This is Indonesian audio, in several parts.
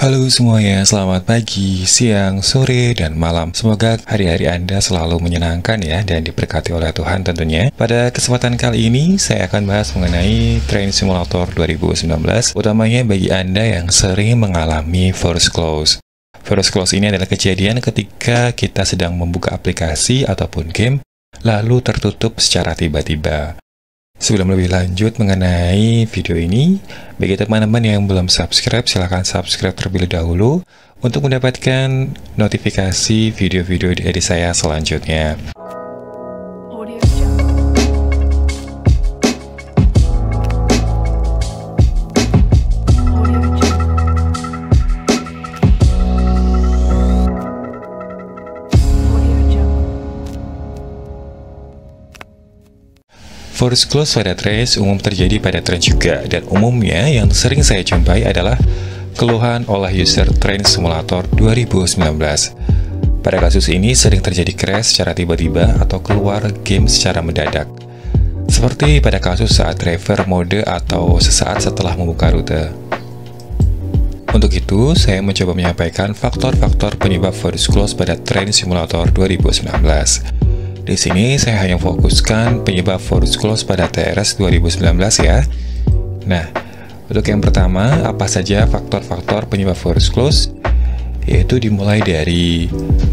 Halo semuanya, selamat pagi, siang, sore, dan malam. Semoga hari-hari Anda selalu menyenangkan ya, dan diberkati oleh Tuhan tentunya. Pada kesempatan kali ini, saya akan bahas mengenai Train Simulator 2019, utamanya bagi Anda yang sering mengalami force close. Force close ini adalah kejadian ketika kita sedang membuka aplikasi ataupun game, lalu tertutup secara tiba-tiba. Sebelum lebih lanjut mengenai video ini, bagi teman-teman yang belum subscribe, silahkan subscribe terlebih dahulu untuk mendapatkan notifikasi video-video dari saya selanjutnya. Force close pada trace umum terjadi pada train juga, dan umumnya yang sering saya jumpai adalah keluhan oleh user Train Simulator 2019. Pada kasus ini sering terjadi crash secara tiba-tiba atau keluar game secara mendadak, seperti pada kasus saat driver mode atau sesaat setelah membuka rute. Untuk itu, saya mencoba menyampaikan faktor-faktor penyebab force close pada Train Simulator 2019. Di sini saya hanya fokuskan penyebab force close pada TRS 2019 ya. Nah, untuk yang pertama, apa saja faktor-faktor penyebab force close? Yaitu dimulai dari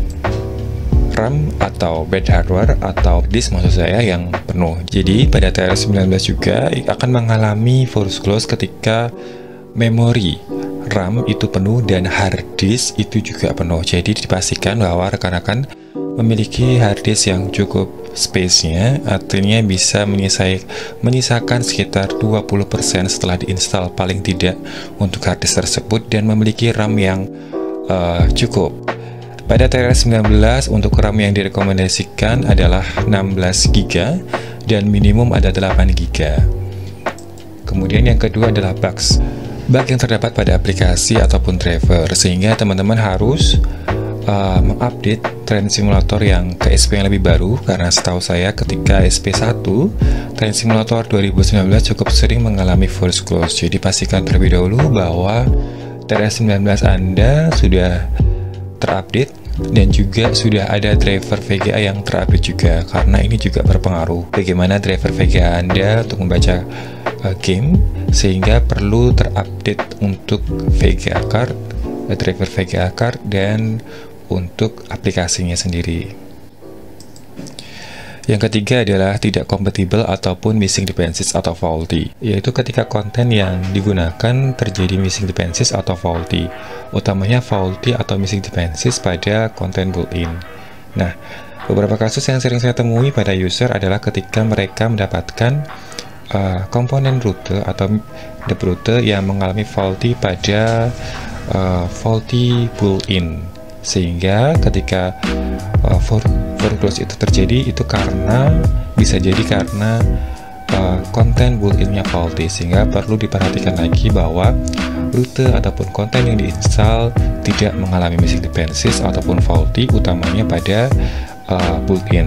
RAM atau bad hardware atau disk maksud saya yang penuh. Jadi pada TRS 19 juga akan mengalami force close ketika memori RAM itu penuh dan hard disk itu juga penuh. Jadi dipastikan bahwa rekan-rekan memiliki hard disk yang cukup space-nya, artinya bisa menyisakan sekitar 20% setelah diinstal paling tidak untuk hard disk tersebut, dan memiliki RAM yang cukup. Pada TRS 19 untuk RAM yang direkomendasikan adalah 16 GB dan minimum ada 8 GB. Kemudian yang kedua adalah bug yang terdapat pada aplikasi ataupun driver, sehingga teman-teman harus mengupdate Train Simulator yang ke SP yang lebih baru, karena setahu saya ketika SP1 Train Simulator 2019 cukup sering mengalami force close. Jadi pastikan terlebih dahulu bahwa TRS 19 Anda sudah terupdate dan juga sudah ada driver VGA yang terupdate juga, karena ini juga berpengaruh bagaimana driver VGA Anda untuk membaca game, sehingga perlu terupdate untuk VGA card, driver VGA card, dan untuk aplikasinya sendiri. Yang ketiga adalah tidak kompatibel ataupun missing dependencies atau faulty, yaitu ketika konten yang digunakan terjadi missing dependencies atau faulty, utamanya faulty atau missing dependencies pada konten built-in. Nah, beberapa kasus yang sering saya temui pada user adalah ketika mereka mendapatkan komponen rute atau deep rute yang mengalami faulty pada faulty built-in, sehingga ketika force close itu terjadi, itu bisa jadi karena konten built-innya faulty, sehingga perlu diperhatikan lagi bahwa rute ataupun konten yang diinstal tidak mengalami missing dependencies ataupun faulty, utamanya pada built-in.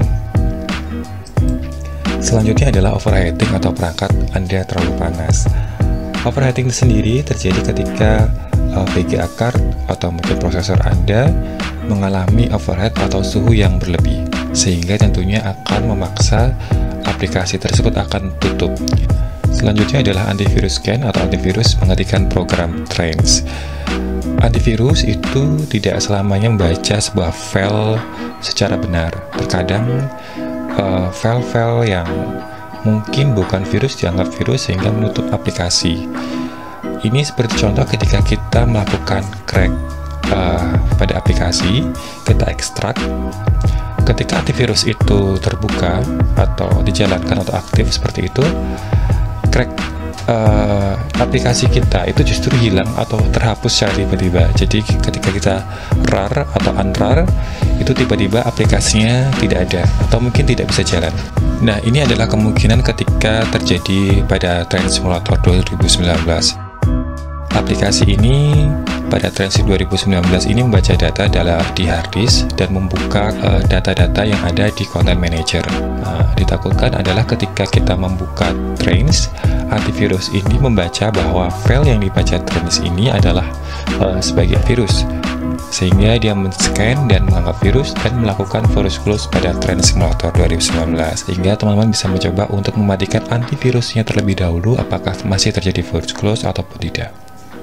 Selanjutnya adalah overheating atau perangkat Anda terlalu panas. Overheating sendiri terjadi ketika VGA card atau mungkin prosesor Anda mengalami overheat atau suhu yang berlebih, sehingga tentunya akan memaksa aplikasi tersebut akan tutup. Selanjutnya adalah antivirus scan atau antivirus menghentikan program Trains. Antivirus itu tidak selamanya membaca sebuah file secara benar. Terkadang file-file yang mungkin bukan virus dianggap virus sehingga menutup aplikasi. Ini seperti contoh ketika kita melakukan crack pada aplikasi, kita ekstrak. Ketika antivirus itu terbuka atau dijalankan atau aktif seperti itu, crack aplikasi kita itu justru hilang atau terhapus secara tiba-tiba. Jadi ketika kita RAR atau unRAR, itu tiba-tiba aplikasinya tidak ada atau mungkin tidak bisa jalan. Nah, ini adalah kemungkinan ketika terjadi pada Train Simulator 2019. Aplikasi ini pada Trains 2019 ini membaca data di hard disk dan membuka data-data yang ada di Content Manager. Ditakutkan adalah ketika kita membuka Trains, antivirus ini membaca bahwa file yang dibaca Trains ini adalah sebagai virus, sehingga dia men-scan dan menganggap virus dan melakukan force close pada Trains Simulator 2019. Sehingga teman-teman bisa mencoba untuk mematikan antivirusnya terlebih dahulu apakah masih terjadi force close ataupun tidak.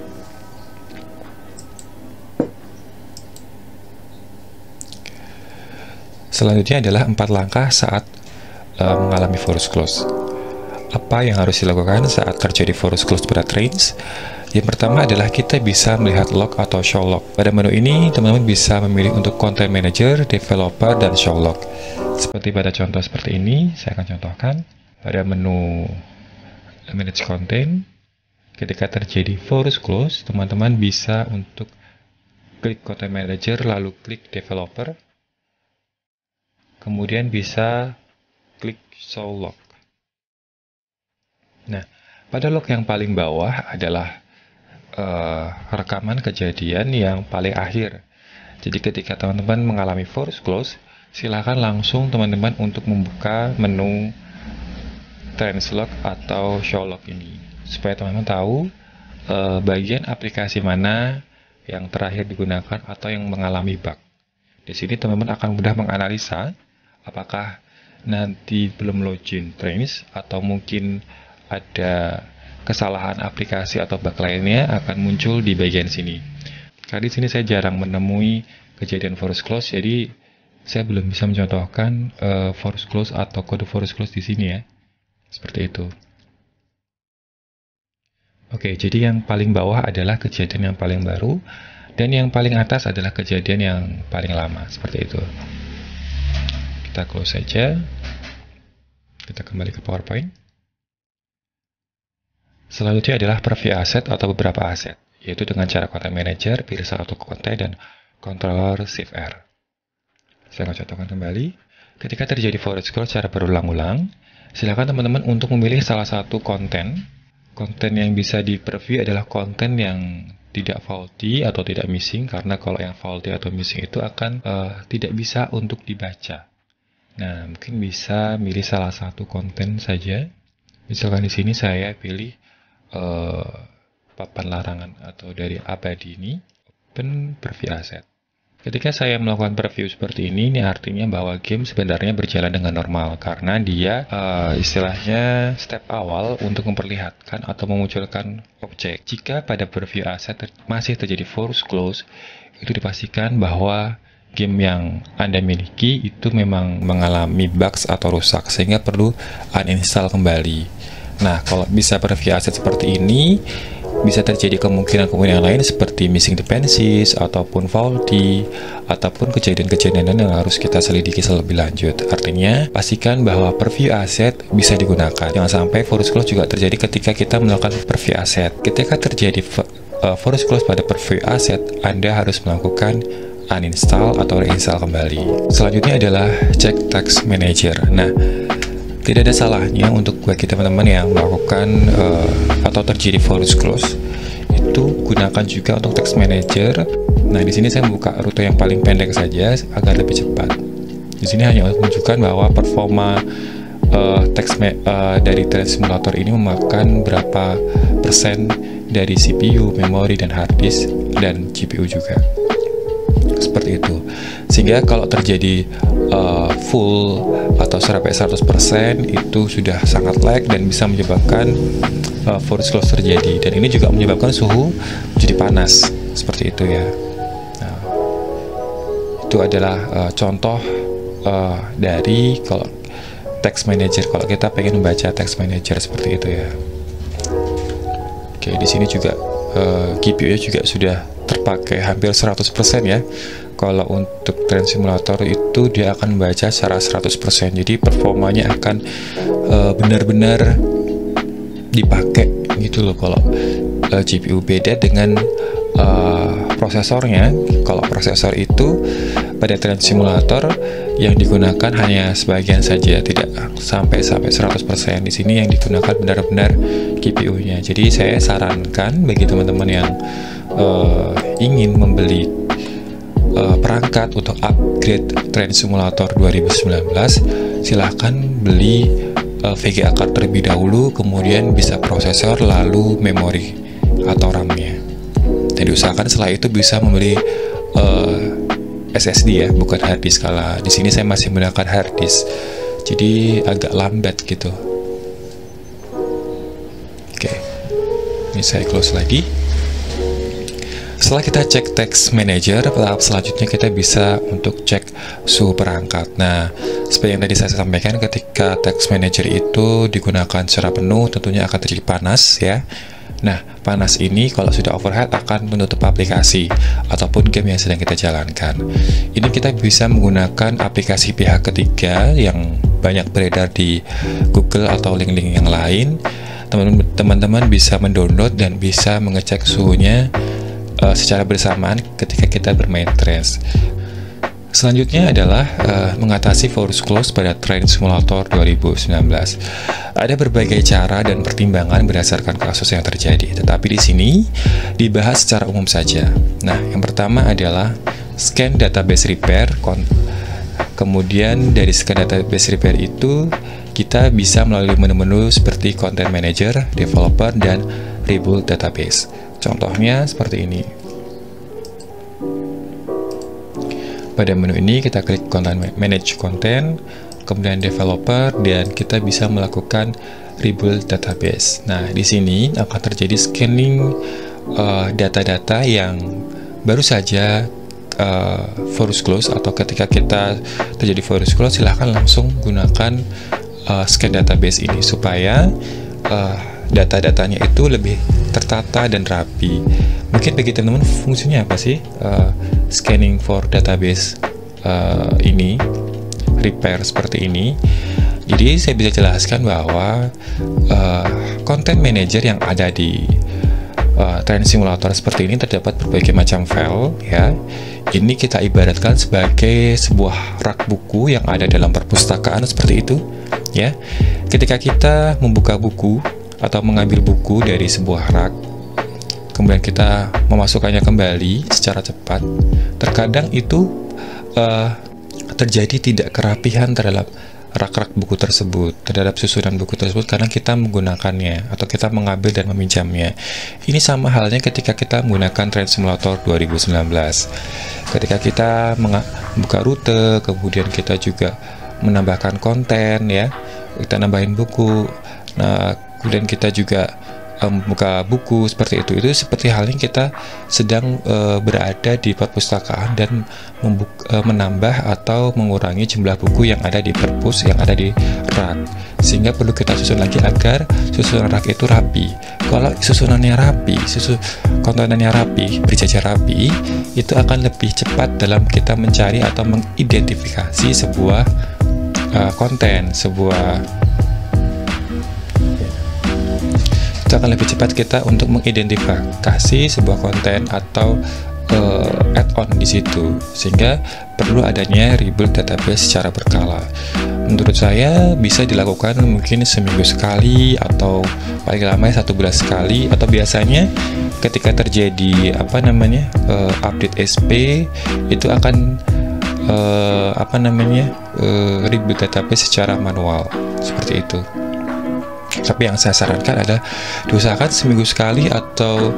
Selanjutnya adalah 4 langkah saat mengalami force close. Apa yang harus dilakukan saat terjadi force close pada Trains? Yang pertama adalah kita bisa melihat log atau show log. Pada menu ini, teman-teman bisa memilih untuk Content Manager, Developer, dan show log. Seperti pada contoh seperti ini, saya akan contohkan. Pada menu Manage Content, ketika terjadi force close, teman-teman bisa untuk klik Content Manager, lalu klik Developer, kemudian bisa klik show log. Nah, pada log yang paling bawah adalah rekaman kejadian yang paling akhir. Jadi ketika teman-teman mengalami force close, silakan langsung teman-teman untuk membuka menu Trains log atau show log ini, supaya teman-teman tahu bagian aplikasi mana yang terakhir digunakan atau yang mengalami bug. Di sini teman-teman akan mudah menganalisa apakah nanti belum login Trains atau mungkin ada kesalahan aplikasi atau bug lainnya akan muncul di bagian sini. Karena di sini saya jarang menemui kejadian force close, jadi saya belum bisa mencontohkan force close atau kode force close di sini ya. Seperti itu. Oke, jadi yang paling bawah adalah kejadian yang paling baru dan yang paling atas adalah kejadian yang paling lama. Seperti itu. Kita close saja. Kita kembali ke PowerPoint. Selanjutnya adalah preview aset atau beberapa aset, yaitu dengan cara Content Manager, pilih salah satu konten dan Controller Shift R. Saya akan contohkan kembali. Ketika terjadi force close secara berulang-ulang, silakan teman-teman untuk memilih salah satu konten. Konten yang bisa di preview adalah konten yang tidak faulty atau tidak missing, karena kalau yang faulty atau missing itu akan tidak bisa untuk dibaca. Nah, mungkin bisa milih salah satu konten saja. Misalkan di sini saya pilih papan larangan atau dari abadi ini, open preview asset. Ketika saya melakukan preview seperti ini artinya bahwa game sebenarnya berjalan dengan normal, karena dia istilahnya step awal untuk memperlihatkan atau memunculkan objek. Jika pada preview asset masih terjadi force close, itu dipastikan bahwa game yang Anda miliki itu memang mengalami bugs atau rusak, sehingga perlu uninstall kembali. Nah, kalau bisa preview aset seperti ini, bisa terjadi kemungkinan-kemungkinan lain seperti missing dependencies, ataupun faulty, ataupun kejadian-kejadian yang harus kita selidiki lebih lanjut. Artinya, pastikan bahwa preview aset bisa digunakan. Jangan sampai force close juga terjadi ketika kita melakukan preview aset. Ketika terjadi force close pada preview aset, Anda harus melakukan uninstall atau reinstall kembali. Selanjutnya adalah cek Text Manager. Nah, tidak ada salahnya untuk bagi teman-teman yang melakukan atau terjadi force close itu gunakan juga untuk Text Manager. Nah, di sini saya membuka rute yang paling pendek saja agar lebih cepat. Di sini hanya untuk menunjukkan bahwa performa dari Trains Simulator ini memakan berapa persen dari CPU, memori, dan hard disk, dan GPU juga. Seperti itu. Sehingga kalau terjadi full atau sampai 100% itu sudah sangat lag dan bisa menyebabkan force close terjadi, dan ini juga menyebabkan suhu jadi panas seperti itu ya. Nah, itu adalah contoh dari kalau Text Manager, kalau kita pengen membaca Text Manager seperti itu ya. Oke, di sini juga GPU-nya juga sudah terpakai hampir 100% ya. Kalau untuk Trains Simulator itu dia akan membaca secara 100%, jadi performanya akan benar-benar dipakai gitu loh. Kalau GPU beda dengan prosesornya. Kalau prosesor itu pada Trains Simulator yang digunakan hanya sebagian saja, tidak sampai 100%. Di sini yang digunakan benar-benar GPU-nya. Jadi saya sarankan bagi teman-teman yang ingin membeli perangkat untuk upgrade Train Simulator 2019, silahkan beli VGA card terlebih dahulu, kemudian bisa prosesor, lalu memori atau RAM-nya. Dan diusahakan setelah itu bisa membeli SSD ya, bukan hard disk. Kalau di sini saya masih menggunakan hard disk, jadi agak lambat gitu. Oke, ini saya close lagi. Setelah kita cek Task Manager, tahap selanjutnya kita bisa untuk cek suhu perangkat. Nah, seperti yang tadi saya sampaikan, ketika Task Manager itu digunakan secara penuh, tentunya akan terjadi panas ya. Nah, panas ini kalau sudah overhead akan menutup aplikasi ataupun game yang sedang kita jalankan. Ini kita bisa menggunakan aplikasi pihak ketiga yang banyak beredar di Google atau link-link yang lain. Teman-teman bisa mendownload dan bisa mengecek suhunya secara bersamaan ketika kita bermain Trains. Selanjutnya adalah mengatasi force close pada Train Simulator 2019. Ada berbagai cara dan pertimbangan berdasarkan kasus yang terjadi, tetapi di sini dibahas secara umum saja. Nah, yang pertama adalah scan database repair. Kemudian dari scan database repair itu kita bisa melalui menu-menu seperti Content Manager, Developer, dan Rebuild Database. Contohnya seperti ini. Pada menu ini kita klik Manage Content, kemudian Developer, dan kita bisa melakukan Rebuild Database. Nah, di sini akan terjadi scanning data-data yang baru saja force close, atau ketika kita terjadi force close, silahkan langsung gunakan scan database ini supaya data-datanya itu lebih tertata dan rapi. Mungkin bagi teman-teman fungsinya apa sih scanning for database ini, repair seperti ini? Jadi saya bisa jelaskan bahwa content manager yang ada di Train Simulator seperti ini terdapat berbagai macam file ya. Ini kita ibaratkan sebagai sebuah rak buku yang ada dalam perpustakaan seperti itu ya. Ketika kita membuka buku atau mengambil buku dari sebuah rak, kemudian kita memasukkannya kembali secara cepat, terkadang itu terjadi tidak kerapihan terhadap rak-rak buku tersebut, terhadap susunan buku tersebut, karena kita menggunakannya atau kita mengambil dan meminjamnya. Ini sama halnya ketika kita menggunakan Train Simulator 2019. Ketika kita membuka rute, kemudian kita juga menambahkan konten ya, kita nambahin buku. Nah, kemudian kita juga membuka buku seperti itu seperti halnya kita sedang berada di perpustakaan dan menambah atau mengurangi jumlah buku yang ada di perpus, yang ada di rak, sehingga perlu kita susun lagi agar susunan rak itu rapi. Kalau susunannya rapi, kontennya rapi, berjajar rapi, itu akan lebih cepat dalam kita mencari atau mengidentifikasi sebuah konten, itu akan lebih cepat kita untuk mengidentifikasi sebuah konten atau add-on di situ, sehingga perlu adanya rebuild database secara berkala. Menurut saya bisa dilakukan mungkin seminggu sekali atau paling lama 1 bulan sekali, atau biasanya ketika terjadi update SP itu akan rebuild database secara manual seperti itu. Tapi yang saya sarankan adalah diusahakan seminggu sekali atau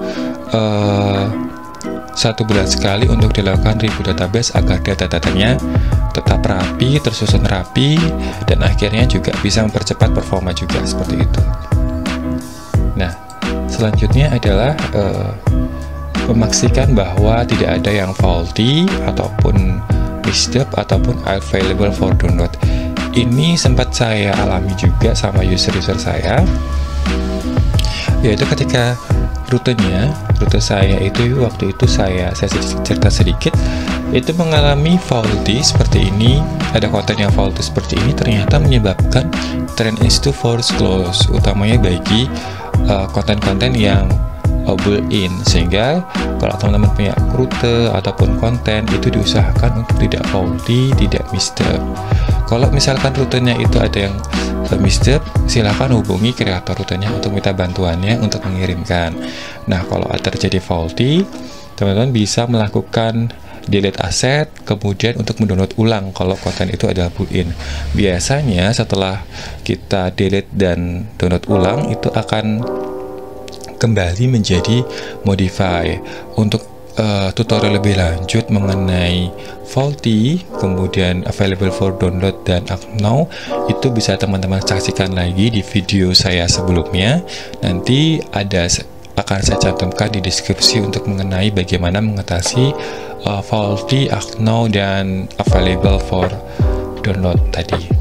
1 bulan sekali untuk dilakukan review database agar data-datanya tetap rapi, tersusun rapi, dan akhirnya juga bisa mempercepat performa juga seperti itu. Nah, selanjutnya adalah memastikan bahwa tidak ada yang faulty ataupun misstep ataupun available for download. Ini sempat saya alami juga sama user-user saya, yaitu ketika rute saya itu waktu itu saya cerita sedikit, itu mengalami faulty seperti ini, ada konten yang faulty seperti ini, ternyata menyebabkan Train itu force close, utamanya bagi konten-konten yang built-in, sehingga kalau teman-teman punya rute ataupun konten itu diusahakan untuk tidak faulty, tidak misstep. Kalau misalkan rutenya itu ada yang misstep, silahkan hubungi kreator rutenya untuk minta bantuannya untuk mengirimkan. Nah, kalau terjadi faulty, teman-teman bisa melakukan delete aset, kemudian untuk mendownload ulang kalau konten itu adalah built-in. Biasanya setelah kita delete dan download ulang, itu akan kembali menjadi modify. Untuk tutorial lebih lanjut mengenai faulty, kemudian available for download dan act now, itu bisa teman-teman saksikan lagi di video saya sebelumnya. Nanti akan saya cantumkan di deskripsi untuk mengenai bagaimana mengatasi faulty, act now, dan available for download tadi.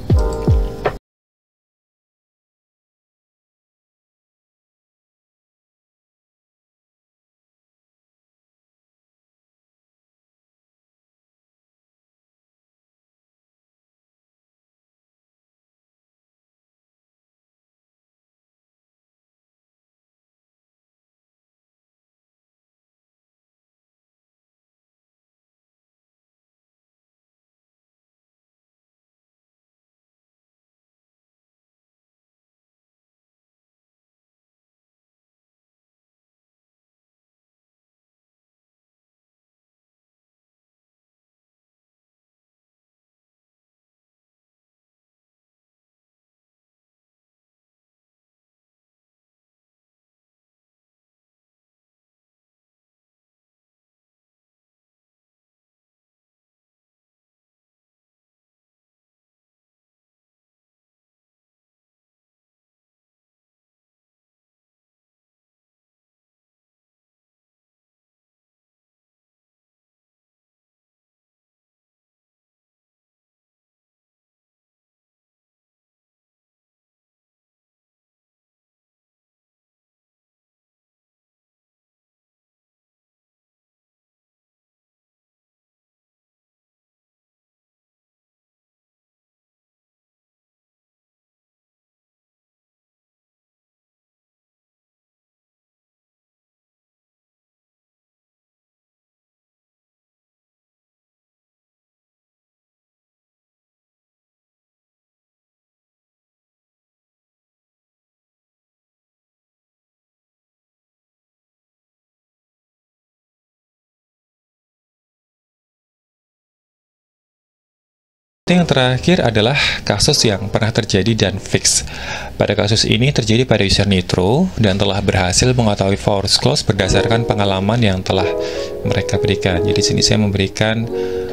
Yang terakhir adalah kasus yang pernah terjadi dan fix. Pada kasus ini terjadi pada user Nitro dan telah berhasil mengetahui force close berdasarkan pengalaman yang telah mereka berikan. Jadi sini saya memberikan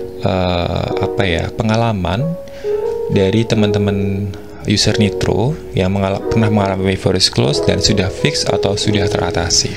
pengalaman dari teman-teman user Nitro yang pernah mengalami force close dan sudah fix atau sudah teratasi.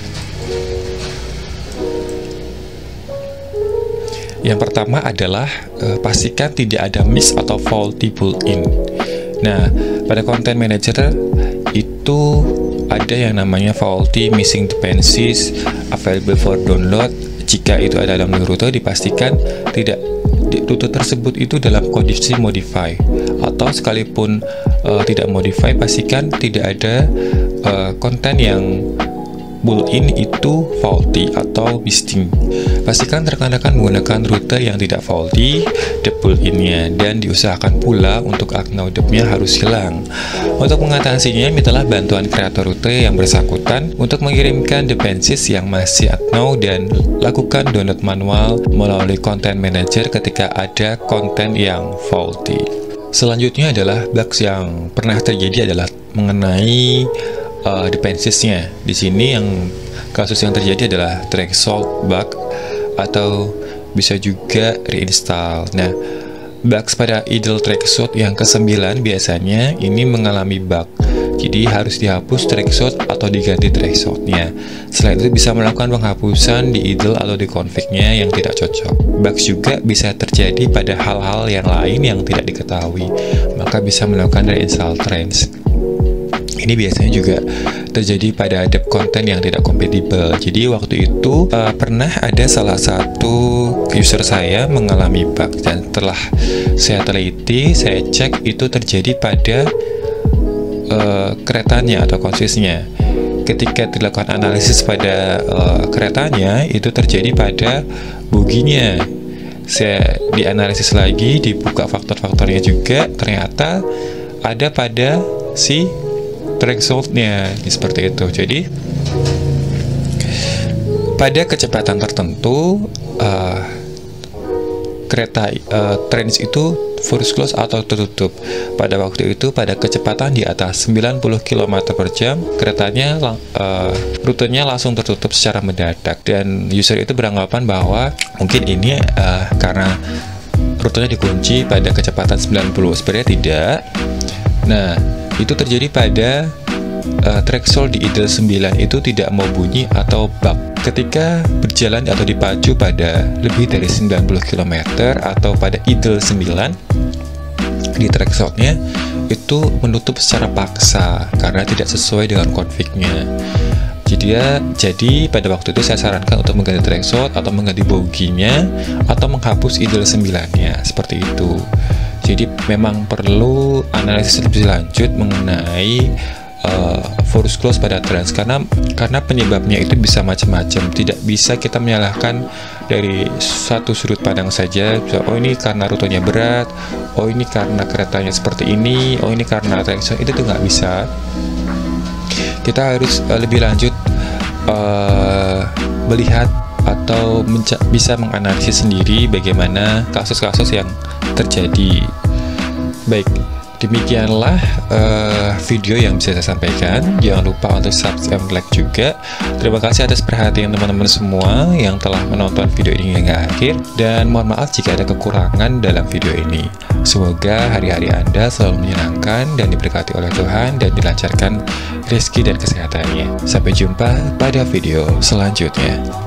Yang pertama adalah pastikan tidak ada miss atau faulty built-in. Nah, pada Content Manager itu ada yang namanya faulty, missing dependencies, available for download. Jika itu ada dalam rute, dipastikan tidak rute tersebut itu dalam kondisi modify, atau sekalipun tidak modify, pastikan tidak ada konten yang built-in itu faulty atau missing. Pastikan rekan-rekan menggunakan rute yang tidak faulty, the built-in-nya, dan diusahakan pula untuk act-now dep-nya harus hilang. Untuk mengatasinya, mintalah bantuan kreator rute yang bersangkutan untuk mengirimkan dependencies yang masih act-now dan lakukan download manual melalui Content Manager ketika ada konten yang faulty. Selanjutnya adalah bugs yang pernah terjadi adalah mengenai dependencies-nya. Di sini yang kasus yang terjadi adalah threshold bug atau bisa juga reinstall. Nah, bugs pada idle threshold yang ke-9 biasanya ini mengalami bug. Jadi harus dihapus threshold atau diganti threshold-nya. Selain itu bisa melakukan penghapusan di idle atau di config-nya yang tidak cocok. Bugs juga bisa terjadi pada hal-hal yang lain yang tidak diketahui, maka bisa melakukan reinstall trains. Ini biasanya juga terjadi pada dep konten yang tidak kompatibel. Jadi waktu itu pernah ada salah satu user saya mengalami bug, dan setelah saya teliti, saya cek itu terjadi pada keretanya atau konsisnya. Ketika dilakukan analisis pada keretanya, itu terjadi pada buginya. Saya dianalisis lagi, dibuka faktor-faktornya juga, ternyata ada pada si threshold-nya, seperti itu. Jadi pada kecepatan tertentu kereta Trans itu force close atau tertutup. Pada waktu itu pada kecepatan di atas 90 km per jam, keretanya rutenya langsung tertutup secara mendadak, dan user itu beranggapan bahwa mungkin ini karena rutenya dikunci pada kecepatan 90. Sebenarnya tidak. Nah, itu terjadi pada threshold di idle 9 itu tidak mau bunyi atau bug ketika berjalan atau dipacu pada lebih dari 90 km atau pada idle 9 di thresholdnya itu menutup secara paksa karena tidak sesuai dengan config-nya. Jadi pada waktu itu saya sarankan untuk mengganti threshold atau mengganti boginya atau menghapus idle 9-nya seperti itu. Jadi memang perlu analisis lebih lanjut mengenai force close pada Trans karena penyebabnya itu bisa macam-macam. Tidak bisa kita menyalahkan dari satu sudut pandang saja. Oh, ini karena rutenya berat, oh ini karena keretanya seperti ini, oh ini karena traction. Itu tuh nggak bisa. Kita harus lebih lanjut melihat atau bisa menganalisis sendiri bagaimana kasus-kasus yang terjadi. Baik, demikianlah video yang bisa saya sampaikan. Jangan lupa untuk subscribe dan like juga. Terima kasih atas perhatian teman-teman semua yang telah menonton video ini hingga akhir, dan mohon maaf jika ada kekurangan dalam video ini. Semoga hari-hari Anda selalu menyenangkan dan diberkati oleh Tuhan dan dilancarkan rezeki dan kesehatannya. Sampai jumpa pada video selanjutnya.